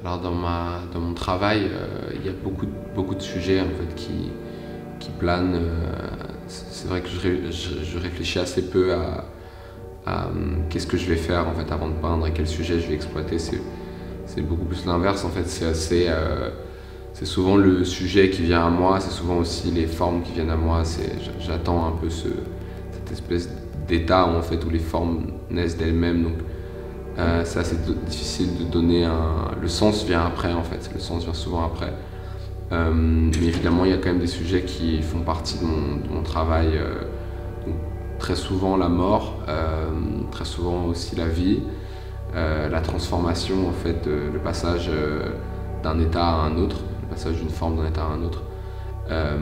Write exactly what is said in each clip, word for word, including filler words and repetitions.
Alors dans, ma, dans mon travail, euh, il y a beaucoup, beaucoup de sujets en fait, qui, qui planent. Euh, c'est vrai que je, je, je réfléchis assez peu à, à um, qu'est-ce que je vais faire en fait, avant de peindre et quel sujet je vais exploiter. C'est beaucoup plus l'inverse en fait. C'est assez, euh, c'est souvent le sujet qui vient à moi, c'est souvent aussi les formes qui viennent à moi. J'attends un peu ce, cette espèce d'état en fait, où les formes naissent d'elles-mêmes. Donc, Euh, c'est assez difficile de donner un... Le sens vient après en fait, le sens vient souvent après. Euh, mais évidemment, il y a quand même des sujets qui font partie de mon, de mon travail. Euh, donc, très souvent la mort, euh, très souvent aussi la vie, euh, la transformation en fait, euh, le passage euh, d'un état à un autre, le passage d'une forme d'un état à un autre. Euh,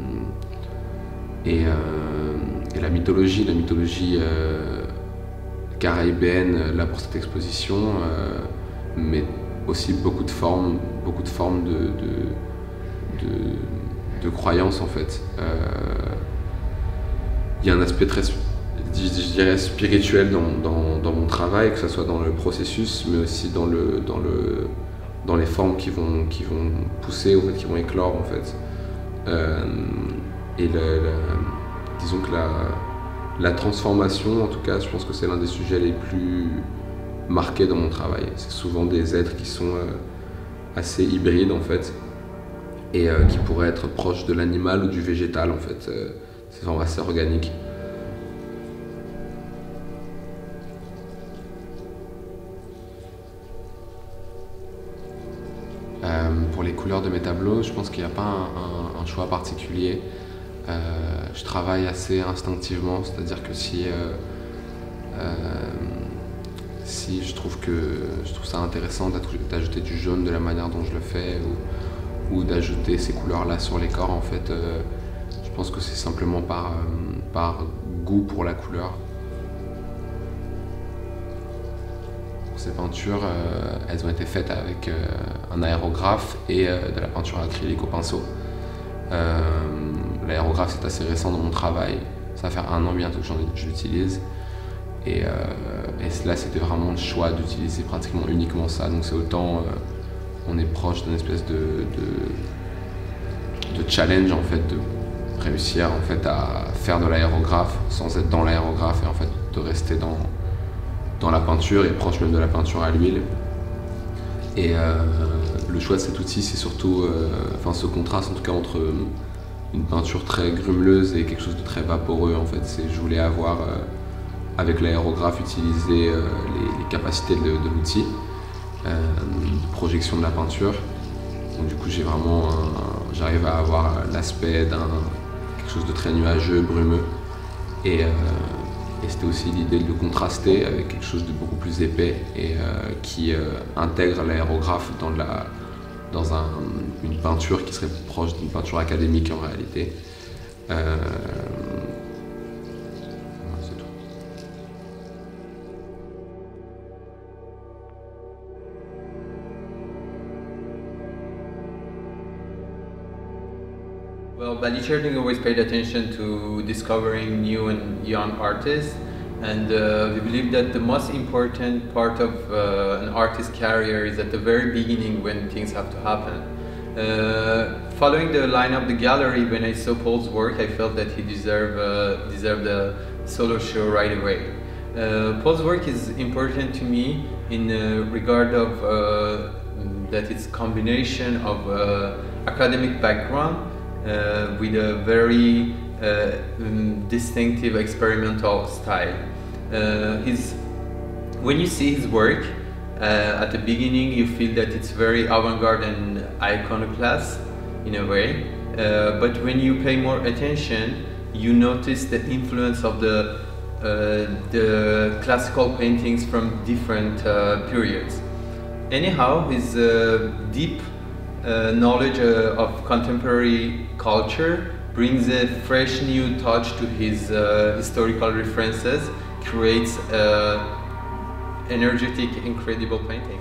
et, euh, et la mythologie, la mythologie euh, caribéenne là pour cette exposition, euh, mais aussi beaucoup de formes, beaucoup de formes de, de, de, de croyances en fait. Euh, il y a un aspect très, je dirais, spirituel dans, dans, dans mon travail, que ce soit dans le processus, mais aussi dans, le, dans, le, dans les formes qui vont, qui vont pousser, en fait, qui vont éclore en fait. Euh, et la, la, disons que la La transformation, en tout cas, je pense que c'est l'un des sujets les plus marqués dans mon travail. C'est souvent des êtres qui sont euh, assez hybrides, en fait, et euh, qui pourraient être proches de l'animal ou du végétal, en fait. Euh, c'est vraiment assez organique. Euh, pour les couleurs de mes tableaux, je pense qu'il n'y a pas un, un, un choix particulier. Euh, je travaille assez instinctivement, c'est-à-dire que si, euh, euh, si je trouve que je trouve ça intéressant d'ajouter du jaune de la manière dont je le fais, ou, ou d'ajouter ces couleurs-là sur les corps, en fait, euh, je pense que c'est simplement par, euh, par goût pour la couleur. Ces peintures, euh, elles ont été faites avec euh, un aérographe et euh, de la peinture acrylique au pinceau. Euh, L'aérographe, c'est assez récent dans mon travail, ça va faire un an bientôt que je l'utilise, et, euh, et là c'était vraiment le choix d'utiliser pratiquement uniquement ça, donc c'est autant euh, on est proche d'une espèce de, de, de challenge en fait, de réussir en fait à faire de l'aérographe sans être dans l'aérographe, et en fait de rester dans, dans la peinture et proche même de la peinture à l'huile. Et euh, le choix de cet outil, c'est surtout, euh, enfin ce contraste en tout cas entre une peinture très grumeleuse et quelque chose de très vaporeux en fait. Je voulais avoir, euh, avec l'aérographe, utilisé euh, les, les capacités de, de l'outil, euh, de projection de la peinture. Donc du coup j'ai vraiment, j'arrive à avoir l'aspect d'un quelque chose de très nuageux, brumeux. Et, euh, et c'était aussi l'idée de contraster avec quelque chose de beaucoup plus épais et euh, qui euh, intègre l'aérographe dans la dans un, une peinture qui serait proche d'une peinture académique en réalité. Euh... C'est tout. Well, Bali Cherding always paid attention to discovering new and young artists, and uh, we believe that the most important part of uh, an artist's career is at the very beginning, when things have to happen. Uh, following the line of the gallery, when I saw Paul's work, I felt that he deserved, uh, deserved a solo show right away. Uh, Paul's work is important to me in uh, regard of uh, that it's combination of uh, academic background uh, with a very Uh, um, distinctive experimental style. Uh, his, when you see his work, uh, at the beginning you feel that it's very avant-garde and iconoclast in a way, uh, but when you pay more attention you notice the influence of the, uh, the classical paintings from different uh, periods. Anyhow, his uh, deep uh, knowledge uh, of contemporary culture brings a fresh new touch to his uh, historical references, creates uh, energetic, incredible painting.